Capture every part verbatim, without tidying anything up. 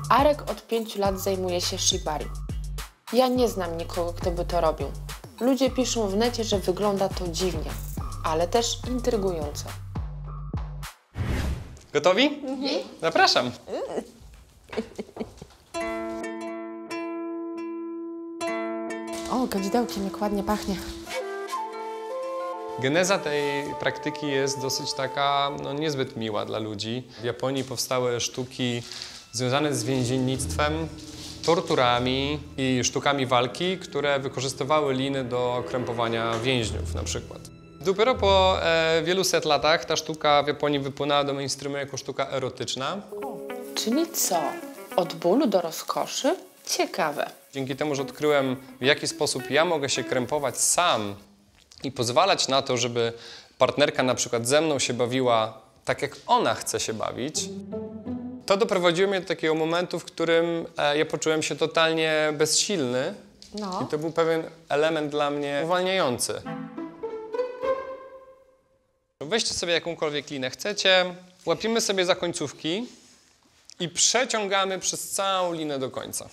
Arek od pięciu lat zajmuje się shibari. Ja nie znam nikogo, kto by to robił. Ludzie piszą w necie, że wygląda to dziwnie, ale też intrygująco. Gotowi? Mhm. Zapraszam. O, kadzidełkiem, jak ładnie pachnie. Geneza tej praktyki jest dosyć taka, no, niezbyt miła dla ludzi. W Japonii powstały sztuki związane z więziennictwem, torturami i sztukami walki, które wykorzystywały liny do krępowania więźniów na przykład. Dopiero po e, wielu set latach ta sztuka w Japonii wypłynęła do mainstreamu jako sztuka erotyczna. Czyli co? Od bólu do rozkoszy? Ciekawe. Dzięki temu, że odkryłem, w jaki sposób ja mogę się krępować sam i pozwalać na to, żeby partnerka na przykład ze mną się bawiła tak, jak ona chce się bawić, to doprowadziło mnie do takiego momentu, w którym e, ja poczułem się totalnie bezsilny. No. I to był pewien element dla mnie uwalniający. Weźcie sobie jakąkolwiek linę chcecie, łapiemy sobie za końcówki i przeciągamy przez całą linę do końca.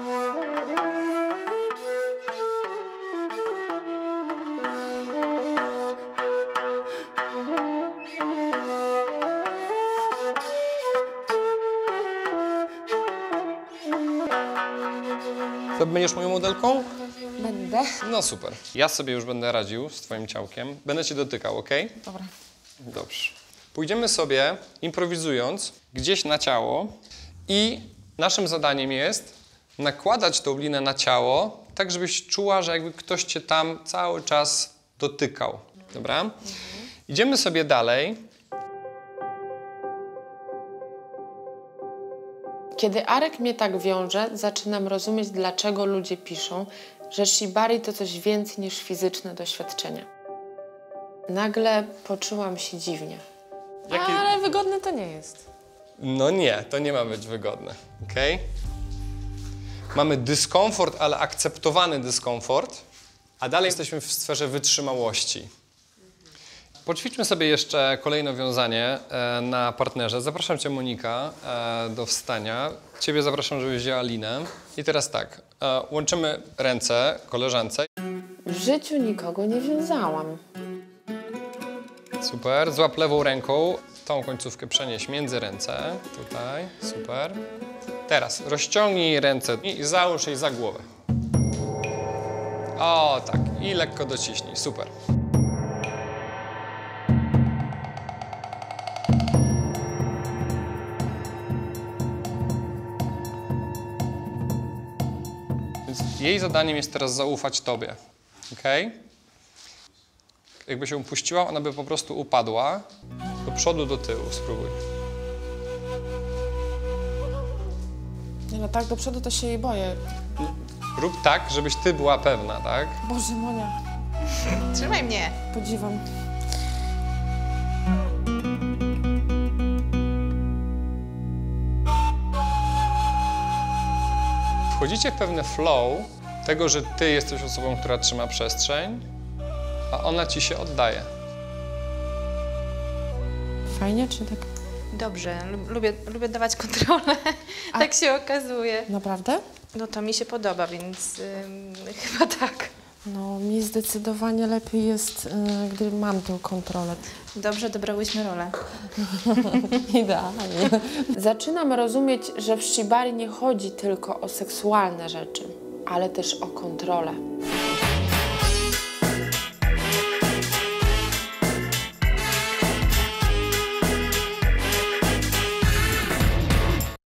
To będziesz moją modelką? Będę. No super. Ja sobie już będę radził z twoim ciałkiem. Będę cię dotykał, ok? Dobra. Dobrze. Pójdziemy sobie, improwizując, gdzieś na ciało i naszym zadaniem jest nakładać tą linę na ciało, tak żebyś czuła, że jakby ktoś cię tam cały czas dotykał. Dobra? Mhm. Idziemy sobie dalej. Kiedy Arek mnie tak wiąże, zaczynam rozumieć, dlaczego ludzie piszą, że shibari to coś więcej niż fizyczne doświadczenie. Nagle poczułam się dziwnie. Jaki... Ale wygodne to nie jest. No nie, to nie ma być wygodne, ok? Mamy dyskomfort, ale akceptowany dyskomfort, a dalej jesteśmy w sferze wytrzymałości. Poćwiczmy sobie jeszcze kolejne wiązanie e, na partnerze. Zapraszam cię, Monika, e, do wstania. Ciebie zapraszam, żebyś wzięła linę. I teraz tak, e, łączymy ręce koleżance. W życiu nikogo nie wiązałam. Super. Złap lewą ręką, tą końcówkę przenieś między ręce. Tutaj, super. Teraz rozciągnij ręce i załóż jej za głowę. O, tak. I lekko dociśnij. Super. Więc jej zadaniem jest teraz zaufać tobie. Ok? Jakby się puściła, ona by po prostu upadła do przodu, do tyłu. Spróbuj. Nie no, tak do przodu to się jej boję. Rób tak, żebyś ty była pewna, tak? Boże, Monia. Trzymaj mnie. Podziwam. Wchodzicie w pewne flow tego, że ty jesteś osobą, która trzyma przestrzeń, a ona ci się oddaje. Fajnie, czy tak? Dobrze, lubię, lubię dawać kontrolę. A- Tak się okazuje. Naprawdę? No to mi się podoba, więc ym, chyba tak. No, mi zdecydowanie lepiej jest, yy, gdy mam tę kontrolę. Dobrze dobrałyśmy rolę. Idealnie. Zaczynam rozumieć, że w shibari nie chodzi tylko o seksualne rzeczy, ale też o kontrolę.